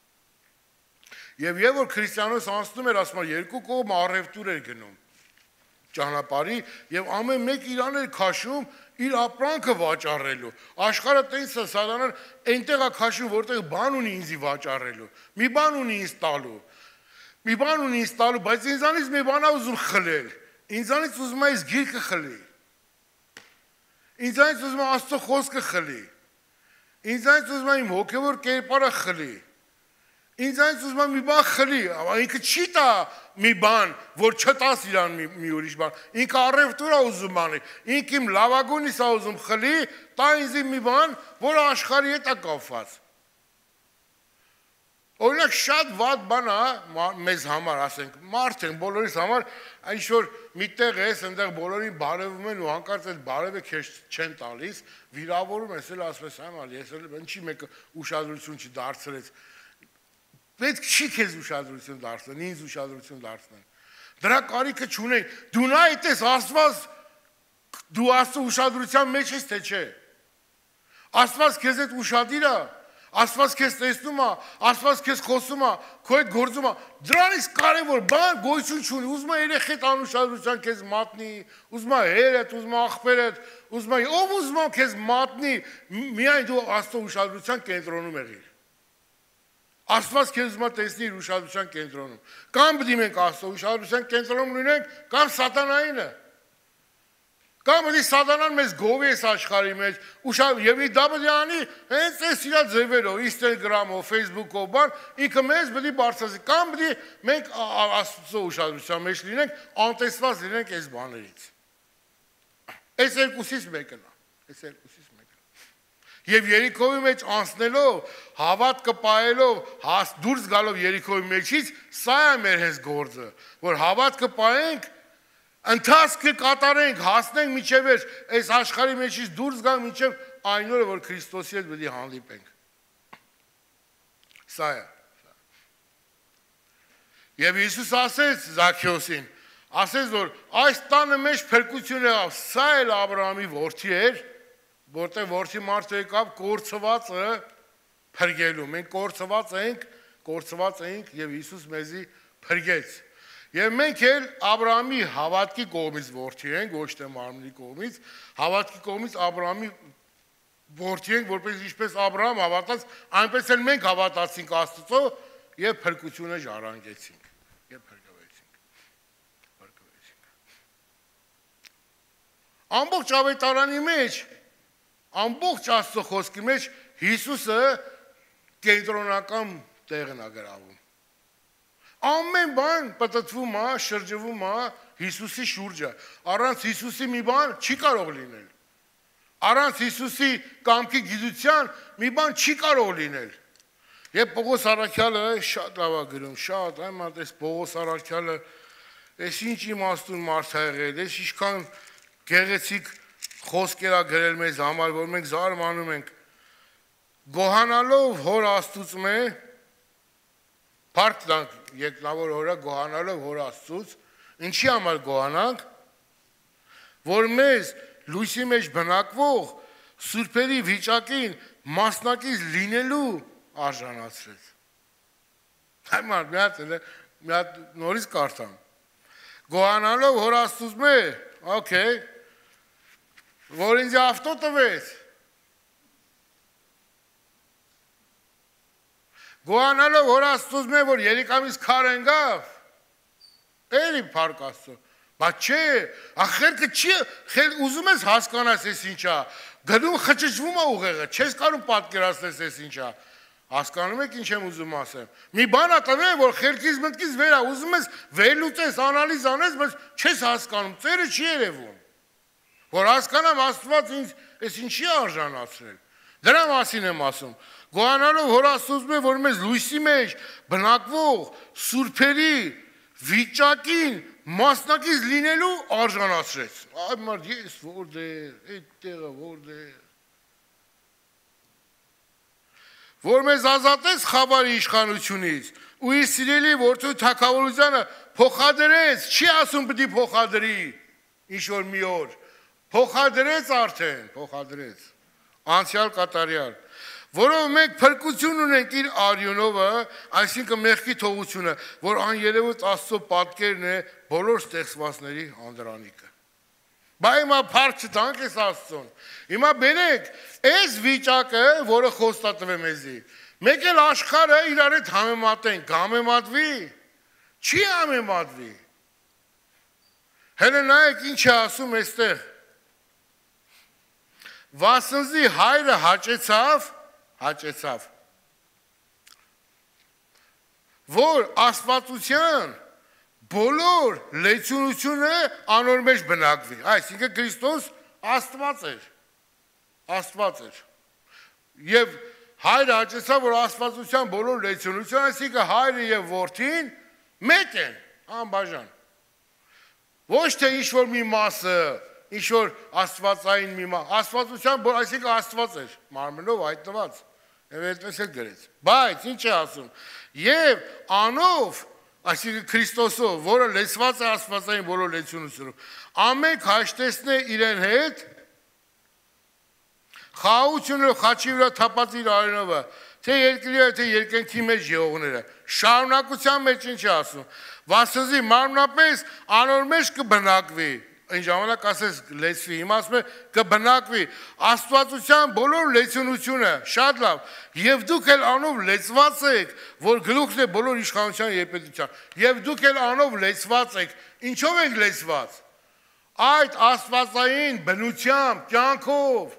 [SPEAKER 1] եւ եւ որ քրիստիանոս անցնում էր ասում երկու կողմ առևտուր էր գնում ճանապարհի եւ ամեն մեկ իրան էր քաշում իր ապրանքը վաճառելու աշխարհը տենց է սատանան այնտեղ է քաշում որտեղ բան ունի ինձի վաճառելու մի բան ունի ինձ տալու մի բան ունի ինձ տալու բայց ինձանից մի բան է ուզում խլել ինձանից ուզում է ինձ գիրքը խլի ինձանից ուզում է Աստծո խոսքը խլի ինձանից ուզում է իմ հոգևոր կերպարը խլի Ինձանից ուզում եմ մի բան խլի, ինքը չի տա մի բան, որ չտաս իրան մի ուրիշ բան, ինքը առևտուր է ուզում անի, ինքը իմ լավագույնից է ուզում խլի, տա ինձ մի բան, որ աշխարհի հետ է կապված։ Օրինակ շատ վատ բան է մեզ համար, ասենք, մարդ են բոլորիս համար, ինչ որ միտեղ ես, այնտեղ բոլորին բարևում են ու հանկարծ այդ բարևը քեզ չեն տալիս, վիրավորում ես, էլ ասում ես, այ ես էլ ինչի մեկը ուշադրություն չդարձրեց Պետք չի քեզ ուշադրություն դարձնեն, ինձ ուշադրություն դարձնեն։ Դրա կարիքը չունեն։ Դու նա այդպես Աստված դու Աստծո ուշադրության մեջ ես թե չէ։ Աստված քեզ հետ ուշադիր է, Աստված քեզ տեսնում է, Աստված քեզ խոսում է, քո հետ գործում է։ Դրանից կարևոր բան գոյություն չունի։ Ուզում է երեխեդ անուշադրության քեզ մատնի, ուզում է հերդ, ուզում է աղբերդ, ուզում է ով ուզում է քեզ մատնի, միայն դու Աստծո ուշադրության կենտրոնում եղիր։ Աստված քեզ ուզում է տեսնի իր ուշադրության կենտրոնում։ Կամ պետք է մենք Աստծո ուշադրության կենտրոնում լինենք, կամ սատանայինը։ Կամ պետք է սատանան մեզ գովի այս աշխարհի մեջ, եւ դա պետք է անի հենց այս իր ձևերով, Instagram-ով, Facebook-ով, բան, ինքը մեզ պետք է բարձրացնի։ Կամ պետք է մենք Աստծո ուշադրության մեջ լինենք, անտեսված լինենք այս բաներից։ Այս երկուսից մեկն է։ Այս երկուսից Եվ Երիքովի մեջ անցնելով, հավատքը պահելով, դուրս գալով Երիքովի մեջից, սա է մեր հենց գործը, որ հավատքը պահենք, ընթացքը կատարենք, հասնենք մինչև այս աշխարհի մեջից դուրս գանք մինչև այն օրը, որ Քրիստոսի հետ պետք է հանդիպենք։ Սա է։ Եվ Հիսուս ասեց Զաքեոսին, ասեց, որ այս տանը մեջ փրկություն եղավ, սա էլ Աբրահամի որդի էր, որտեղ որդի մարդը եկավ կորցվածը փրկելու։ Մենք կորցված ենք, կորցված ենք եւ Հիսուս մեզի փրկեց։ Եվ մենք էլ Աբրահամի հավատքի կողմից որդի ենք, ոչ թե մարմնի կողմից, հավատքի կողմից Աբրահամի որդի ենք, որպես ինչպես Աբրահամ հավատաց, այնպես էլ մենք հավատացինք Աստծո եւ փրկությունը ժառանգեցինք։ Եվ փրկվեցինք։ Փրկվեցինք։ Ամբողջ ավետարանի մեջ Ամբողջ Աստծո խոսքի մեջ Հիսուսը կենտրոնական տեղն է գրավում։ Ամեն բան պատտվում է, շրջվում է Հիսուսի շուրջը։ Առանց Հիսուսի մի բան չի կարող լինել։ Առանց Հիսուսի կամքի գիտության մի բան չի կարող լինել։ Եվ Պողոս առաքյալը շատ լավ է գրում, շատ, այ մատես Պողոս առաքյալը, այս ինչ իմաստուն մարդ է եղել, այս ինչքան գեղեցիկ խոսքեր է գրել մեզ համար, որ մենք զարմանում ենք, գոհանալով հոր Աստծուց մե, փառք տանք երկնավոր օրը գոհանալով հոր Աստծուց, ինչի համար գոհանանք, որ մեզ լույսի մեջ բնակվող սուրբերի վիճակին մասնակից լինելու արժանացրեց։ Հայմար, մի հատ, մի հատ նորից կարդամ։ Գոհանալով հոր Աստծուց մե, օքեյ, որ ինձ ավտո տվեց։ Գոհանալով հոր Աստծուց մե, որ երիկամից քար ընկավ, էլի փառք Աստծո։ Բայց չէ, ախելքը չի, ուզում ես հասկանաս ես ինչա, գնում խճճվում է ուղեղը, չես կարող պատկերացնես ես ինչա, հասկանում եք ինչ եմ ուզում ասեմ։ Մի բան ա տվել, որ խելքից մտքից վեր ա, ուզում ես վերլուծես, անալիզ անես, բայց չես հասկանում, ծերը չի երևում, որ հասկանամ Աստված ինձ ես ինչի արժանացրել։ Դրա մասին եմ ասում, գոհանալով հոր Աստծուց մե, որ մեզ լույսի մեջ բնակվող սուրբերի վիճակին մասնակից լինելու արժանացրեց։ Այ մարդ ես որտեղ, այդ տեղը որտեղ։ Որ մեզ ազատեց խավարի իշխանությունից ու իր սիրելի որդու թագավորությանը փոխադրեց, չի ասում պիտի փոխադրի, ինչ որ մի օր, փոխադրեց արդեն, փոխադրեց, անցյալ կատարյալ, որով մենք փրկություն ունենք իր արյունովը, այսինքն մեղքի թողությունը, որ աներևոտ Աստծո պատկերն է բոլոր ստեղծվածների անդրանիկը։ Բա հիմա փառք չտանք ես Աստծուն։ Հիմա բերեք այս վիճակը, որը խոստատվե մեզի, մեկ էլ աշխարհը իրար հետ համեմատեն, համեմատվի, չի համեմատվի։ Հենց նայեք ինչ է ասում այստեղ։ Վասնզի հայրը հաճեցավ, հաճեցավ, որ աստվածության բոլոր լեցունությունը անոր մեջ բնակվի, այսինքն Քրիստոս Աստված էր, Աստված էր, և հայրը հաճեցավ, որ աստվածության բոլոր լեցունությունը, այսինքն հայրը և որդին մեկ են, անբաժան, ոչ թե ինչ-որ մի մասը, ինչ-որ աստվածային մի մաս, աստվածության, այսինքն Աստված էր, մարմնով հայտնված, և այդպես էլ գրեց, բայց ինչ է ասում, և անով, այսինքն Քրիստոսով, որը լեցված է աստվածային բոլոր լեցունությունով, ամենք հաշտեցնե իրեն հետ, խաղաղությունով խաչի վրա թափած իր արյունովը, թե երկրի թե երկնքի մեջ եղողները, շարունակության մեջ ինչ է ասում, վասնզի մարմնապես անոր մեջ կբնակվի, այն ժամանակ ասես լեցվի, հիմա ասում է կբնակվի աստվածության բոլոր լեցունությունը, շատ լավ, և դուք էլ անով լեցված եք, որ գլուխն է բոլոր իշխանության և պետության, և դուք էլ անով լեցված եք, ինչով եք լեցված, այդ աստվածային բնությամբ, կյանքով,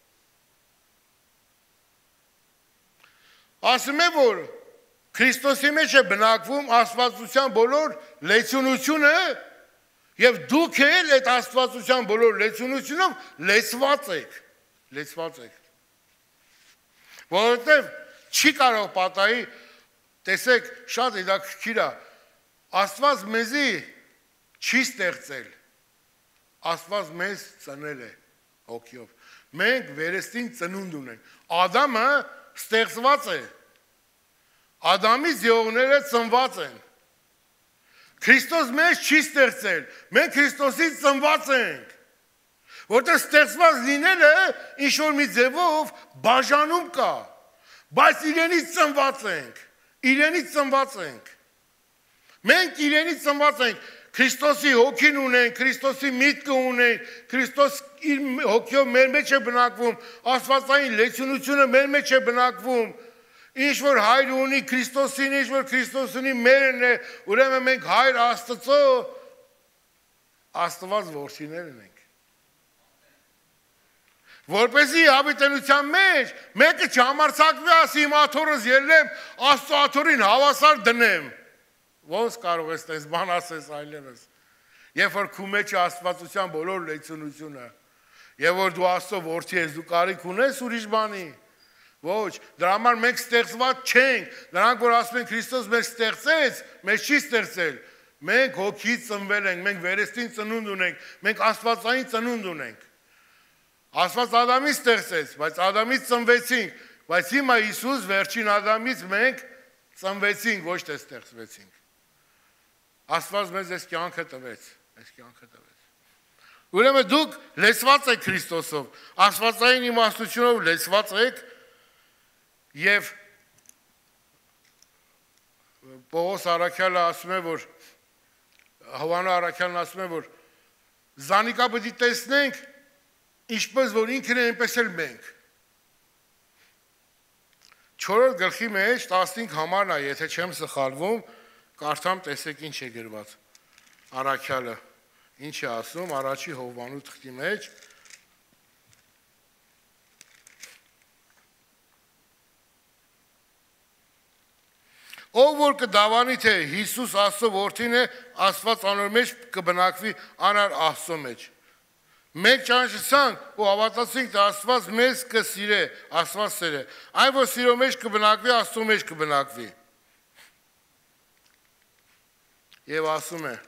[SPEAKER 1] ասում է, որ Քրիստոսի մեջ է բնակվում աստվածության բոլոր լեցունությունը և դուք էլ այդ աստվածության բոլոր լեցունությունով լեցված եք, լեցված եք, որովհետև չի կարող պատահի, տեսեք, շատ հետաքրքիր է, Աստված մեզի չի ստեղծել, Աստված մեզ ծնել է հոգիով, մենք վերստին ծնունդ ունենք, Ադամը ստեղծված է, Ադամից եղողները ծնված են, Քրիստոս մեզ չի ստեղծել, մենք Քրիստոսից ծնված ենք, որտեղ ստեղծված լինելը ինչ-որ մի ձևով բաժանում կա, բայց իրենից ծնված ենք, իրենից ծնված ենք, մենք իրենից ծնված ենք, Քրիստոսի հոգին ունենք, Քրիստոսի միտքը ունենք, Քրիստոս իր հոգիով մեր մեջ է բնակվում, աստվածային լեցունությունը մեր մեջ է բնակվում, ինչ որ հայր ունի Քրիստոսին, ինչ որ Քրիստոս ունի մերն է, ուրեմն մենք հայր Աստծո, Աստված որդիներն ենք։ Որպեսզի հավիտենության մեջ մեկը չհամարձակվի, ասի իմ աթոռս ելնեմ, Աստծո աթոռին հավասար դնեմ։ Ոնց կարող ես տես բան ասես այլևս։ Երբ որ քու մեջ է աստվածության բոլոր լեցունությունը, Եվ որ դու Աստծո որդի ես, դու կարիք ունես ուրիշ բանի։ Ոչ, դրա համար մենք ստեղծված չենք։ Նրանք որ ասում են Քրիստոս մեզ ստեղծեց, մեզ չի ստեղծել։ Մենք հոգից ծնվել ենք, մենք վերստին ծնունդ ունենք, մենք աստվածային ծնունդ ունենք։ Աստված Ադամից ստեղծեց, բայց Ադամից ծնվեցինք, բայց հիմա Հիսուս վերջին Ադամից մենք ծնվեցինք, ոչ թե ստեղծվեցինք։ Աստված մեզ այս կյանքը տվեց, այս կյանքը տվեց։ Ուրեմն դուք լեցված եք Քրիստոսով, աստվածային իմաստությունով լեցված եք եւ Պողոս Արաքյալը ասում է, որ Հովանո Արաքյալն ասում է, որ զանիկա պետք է տեսնենք, ինչպես որ ինքն է, այնպես էլ մենք։ Չորրորդ գլխի մեջ տասնհինգ համարն է, եթե չեմ սխալվում, կարդամ տեսեք ինչ է գրված։ Արաքյալը ինչ է ասում, առաջի Հովանու թղթի մեջ Ով որ կդավանի, թե Հիսուս Աստծո որդին է, Աստված անոր մեջ կբնակվի անար Աստծո մեջ։ Մենք ճանաչեցանք ու հավատացինք, թե Աստված մեզ կսիրե, Աստված սեր է։ Այն որ սիրո մեջ կբնակվի, Աստծո մեջ կբնակվի։ Եվ ասում է.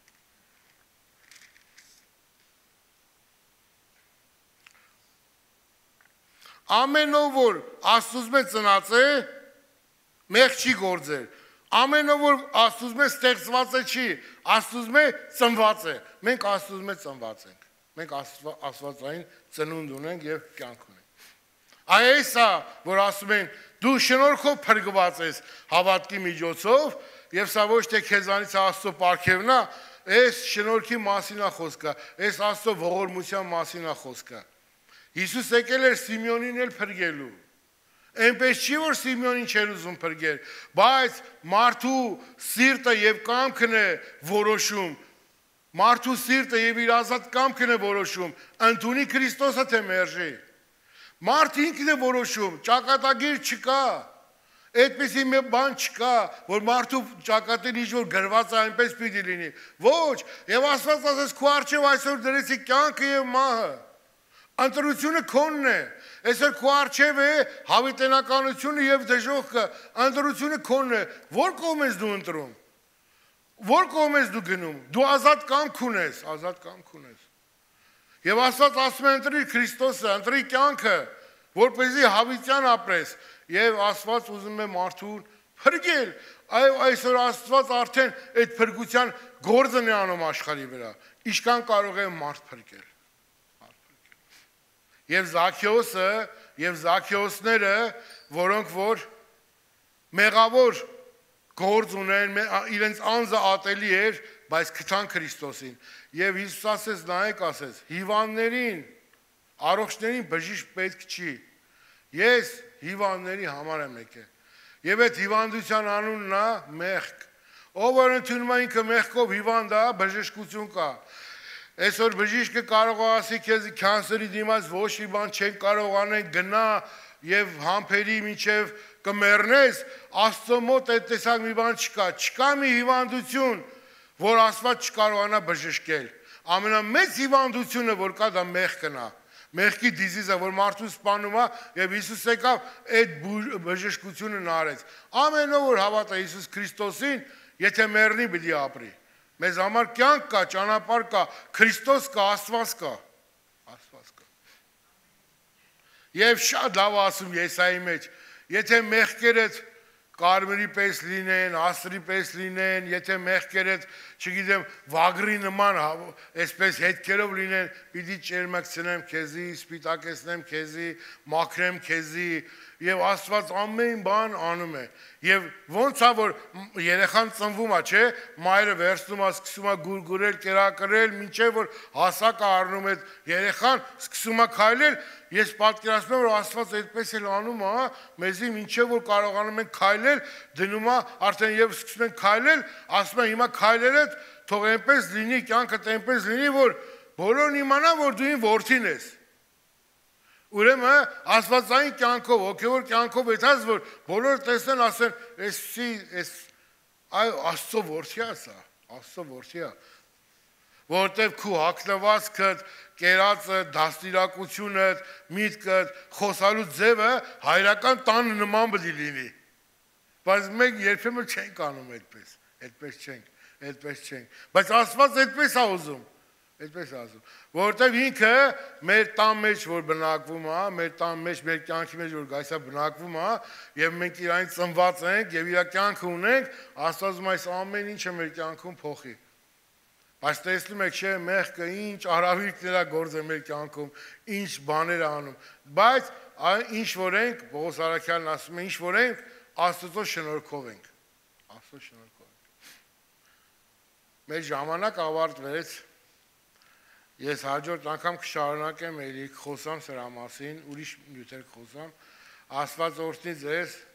[SPEAKER 1] Ամենով որ Աստծուց մեզ ծնած է, մեղ չի գործել։ Ամենով որ Աստծուց մեզ ստեղծված է չի, Աստծուց մեզ ծնված է։ Մենք Աստծուց մեզ ծնված ենք։ Մենք աստվածային ծնունդ ունենք եւ կյանք ունենք։ Այս է, որ ասում են, դու շնորհքով փրկված ես հավատքի միջոցով, եւ սա ոչ թե քեզանից Աստծո պարգևն է, այս շնորհքի մասին է խոսքը, այս Աստծո ողորմության մասին է խոսքը։ Հիսուս եկել էր Սիմեոնին էլ փրկելու։ Այնպես չի, որ Սիմեոնին չէր ուզում փրկել, բայց մարդու սիրտը եւ կամքն է որոշում։ Մարդու սիրտը եւ իր ազատ կամքն է որոշում, ընդունի Քրիստոսը թե մերժի։ Մարդը ինքն է որոշում, ճակատագիր չկա։ Այդպիսի մի բան չկա, որ մարդու ճակատին ինչ-որ գրված է, այնպես պիտի լինի։ Ոչ, եւ Աստված ասես քո առջեւ այսօր դրեցի կյանքը եւ մահը։ Ընտրությունը քոնն է։ Այսօր քո առջև է հավիտենականությունը եւ դժոխքը։ Ընտրությունը քոնն է։ Որ կողմ ես դու ընտրում։ Որ կողմ ես դու գնում։ Դու ազատ կամք ունես, ազատ կամք ունես։ Եվ Աստված ասում է ընտրի Քրիստոսը, ընտրի կյանքը, որպեսզի հավիտյան ապրես։ Եվ Աստված ուզում է մարդուն փրկել։ Այսօր Աստված արդեն այդ փրկության գործն է անում աշխարհի վրա։ Ինչքան կարող է մարդ փրկել։ Եվ Զաքեոսը, եւ Զաքեոսները, որոնք որ մեղավոր գործ ունեն, իրենց անձը ատելի էր, բայց գտան Քրիստոսին։ Եվ Հիսուս ասեց, նայեք, ասեց, հիվանդներին, առողջներին բժիշկ պետք չի։ Ես հիվանդների համար եմ եկել։ Եվ այդ հիվանդության անունն է մեղք։ Ով որ ընդունում է ինքը մեղքով հիվանդ է, բժշկություն կա։ Այսօր բժիշկը կարող է ասի քեզ քանսերի դիմաց ոչ մի բան չեն կարող անել, գնա եւ համբերի մինչեւ կմեռնես, Աստծո մոտ այդ տեսակ մի բան չկա, չկա մի հիվանդություն, որ Աստված չկարողանա բժշկել։ Ամենամեծ հիվանդությունը, որ կա, դա մեղքն է։ Մեղքի դիզիզը, որ մարդուն սպանում է, եւ Հիսուս եկավ այդ բժշկությունը արեց։ Ամենով որ հավատա Հիսուս Քրիստոսին, եթե մեռնի, պիտի ապրի։ Մեզ համար կյանք կա, ճանապարհ կա, Քրիստոս կա, Աստված կա։ Աստված կա։ Եվ շատ լավ ասում Եսայի մեջ, եթե մեղքերդ կարմիրի պես լինեն, ասրի պես լինեն, եթե մեղքերդ, չգիտեմ, վագրի նման, այսպես հետքերով լինեն, պիտի ճերմակցնեմ քեզի, սպիտակեցնեմ քեզի, մաքրեմ քեզի, եւ Աստված ամեն բան անում է։ Եվ ոնց է որ երեխան ծնվում է, չէ՞, մայրը վերցնում է, սկսում է գուրգուրել, կերակրել, մինչև որ հասակը առնում է երեխան, սկսում է քայլել, ես պատկերացնում եմ, որ Աստված այդպես էլ անում է, մեզի մինչև որ կարողանում ենք քայլել, դնում է, արդեն եւ սկսում ենք քայլել, ասում է հիմա քայլելդ թող այնպես լինի, կյանքդ այնպես լինի, որ բոլորն իմանան, որ դու ին որդին ես։ Ուրեմն աստվածային կյանքով, հոգևոր կյանքով այդած որ բոլորը տեսնեն, ասեն, «Էսի, էս այ Աստծո որդի է սա, Աստծո որդի է»։ որովհետև քու հագնվածքը, կերածը, դաստիարակությունը, միտքը, խոսալու ձևը հայրական տան նման պետք է լինի։ Բայց մենք երբեմն չենք անում այդպես, այդպես չենք, այդպես չենք։ Բայց Աստված այդպես է ուզում, այդպես է ուզում, որովհետև ինքը մեր տան մեջ որ բնակվում է, մեր տան մեջ, մեր կյանքի մեջ որ գայսա բնակվում է, եւ մենք իրեն ծնված ենք եւ իր կյանքը ունենք, Աստված ուզում այս ամեն ինչը մեր կյանքում փոխի։ Բայց տեսնում եք, չէ, մեղքը ինչ արավիրքներ է գործել մեր կյանքում, ինչ բաներ անում, բայց ինչ որ ենք, Պողոս Արաքյալն ասում է, ինչ որ ենք, Աստծո շնորհքով ենք, Աստծո շնորհքով ենք։ Մեր ժամանակ ավարտվեց, ես հաջորդ անգամ կշարունակեմ էլի խոսամ սրա մասին, ուրիշ նյութեր խոսամ, Աստված օրհնի ձեզ,